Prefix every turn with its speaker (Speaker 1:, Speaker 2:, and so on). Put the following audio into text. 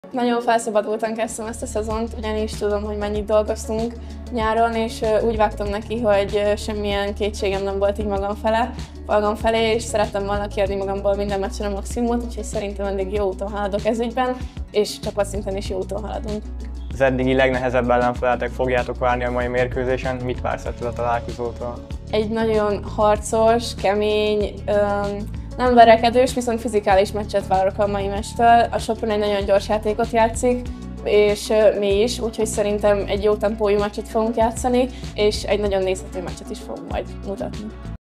Speaker 1: Nagyon felszabadultan kezdtem ezt a szezont, ugyanis tudom, hogy mennyit dolgoztunk nyáron, és úgy vágtam neki, hogy semmilyen kétségem nem volt így magam felé, és szerettem volna kiadni magamból minden meccsen a maximumot, úgyhogy szerintem eddig jó úton haladok ez ügyben, és csapatszinten is jó úton haladunk.
Speaker 2: Az eddigi legnehezebb ellenfeletek fogjátok várni a mai mérkőzésen, mit vársz ettől a találkozótól?
Speaker 1: Egy nagyon harcos, kemény, nem verekedős, viszont fizikális meccset várok a mai mesttől. A Sopron egy nagyon gyors játékot játszik, és mi is, úgyhogy szerintem egy jó tempójú meccset fogunk játszani, és egy nagyon nézhető meccset is fogunk majd mutatni.